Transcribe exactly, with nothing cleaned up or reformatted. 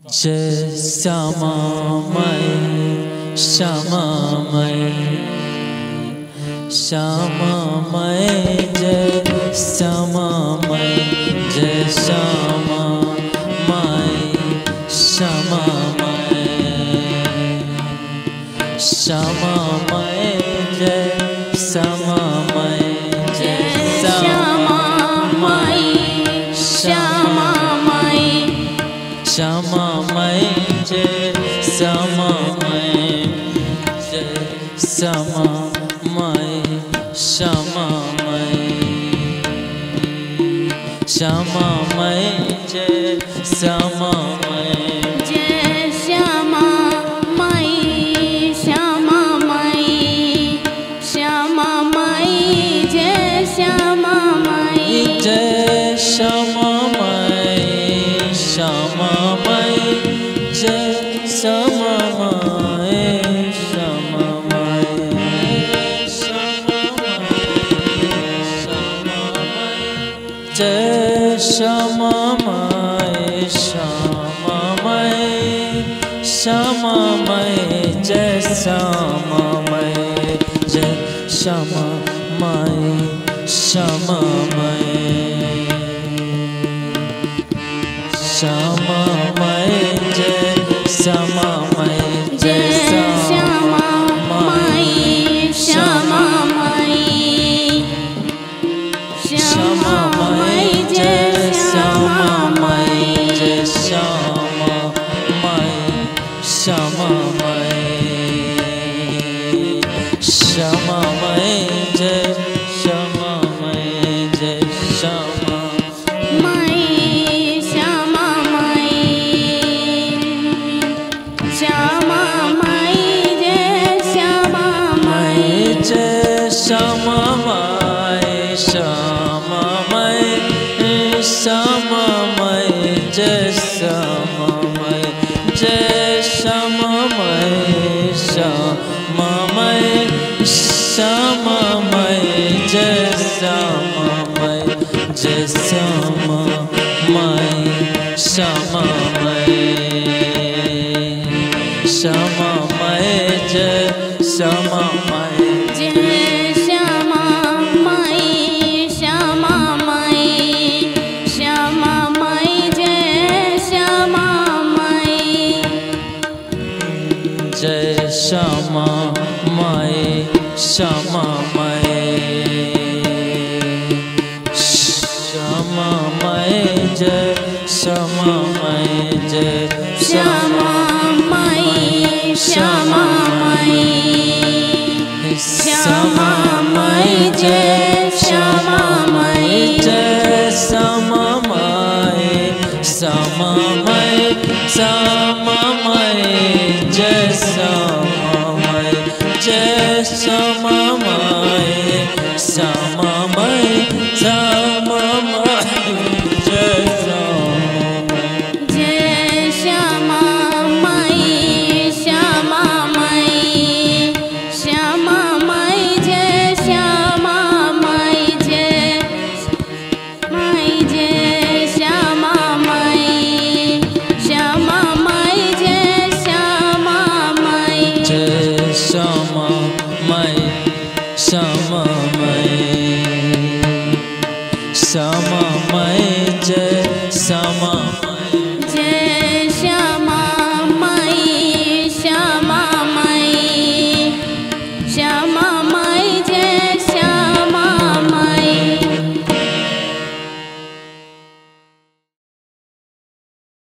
जय श्यामामय श्यामामय श्यामामय जय श्यामामय जय श्यामामय श्यामामय श्यामामय जय श्यामामय जय श्यामामय श्यामामय श्यामामय जय श्यामामय जय श्यामामय श्यामामय श्यामामय जय श्यामामय जय श्यामामय श्यामामय श्यामामय जय श्यामामय जय श्यामामय श्यामामय जय श्यामामय श्यामामय जय श्यामामय श्यामामय श्यामामय जय श्यामामय जय श्यामामय श्यामामय श्यामामय जय श्यामामय जय श्यामामय श्यामामय श्यामामय जय श्यामामय जय श्यामामय श्यामामय श्यामामय जय श्यामामय जय श्यामामय श्यामामय श्यामामय जय श्यामामय जय श्यामामय श्यामामय श्यामामय जय श्यामामय जय श्यामामय श्यामामय श्यामामय जय श्यामामय जय श्यामामय श्यामामय श्यामामय जय श्यामामय जय श्यामामय श्यामामय श्यामामय जय श्यामामय जय श्यामामय श्यामामय श्यामामय जय श्यामामय जय श्यामामय श्यामामय श्यामामय जय श्यामामय जय श्यामामय श्यामामय श्यामामय